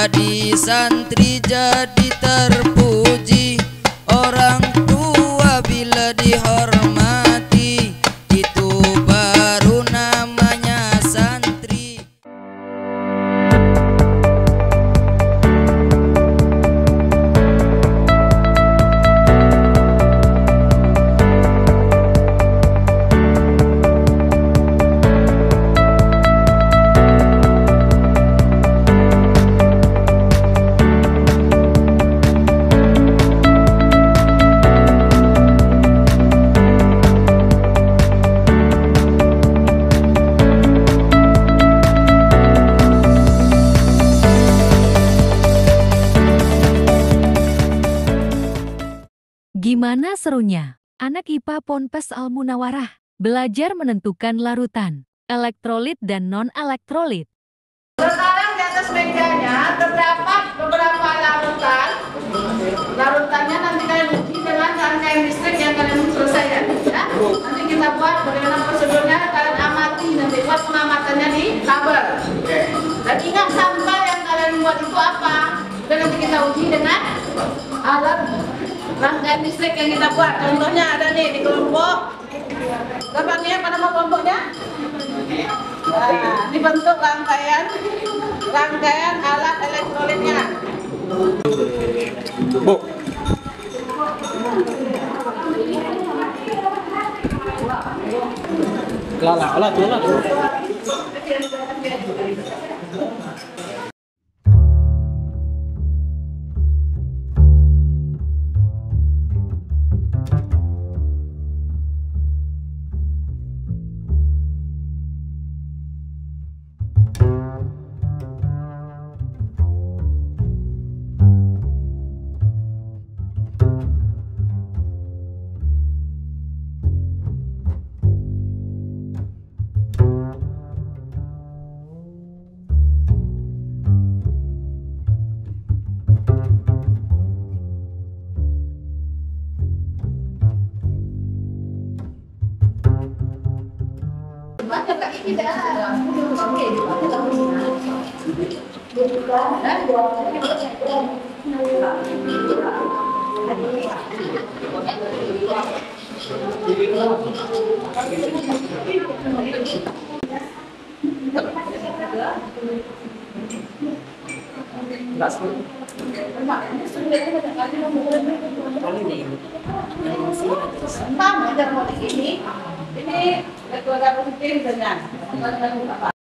Jadi santri jadi terpuji, orang tua bila dihormati, itu baru namanya santri. Gimana serunya? Anak IPA Ponpes Al Munawarah belajar menentukan larutan, elektrolit dan non-elektrolit. Sekarang di atas mejanya terdapat beberapa larutan. Larutannya nanti kalian uji dengan rangkaian listrik yang kalian selesaikan, ya. Nanti kita buat bagaimana prosedurnya, kalian amati, nanti buat pengamatannya di tabel. Dan ingat sampel yang kalian buat itu apa? Dan nanti kita uji dengan alat rangkaian listrik yang kita buat. Contohnya ada nih di kelompok. Gampangnya pada mau kelompoknya? Nah, dibentuk rangkaian alat elektrolitnya. Bu. Lala, tuh. Ini keluarga positif dengan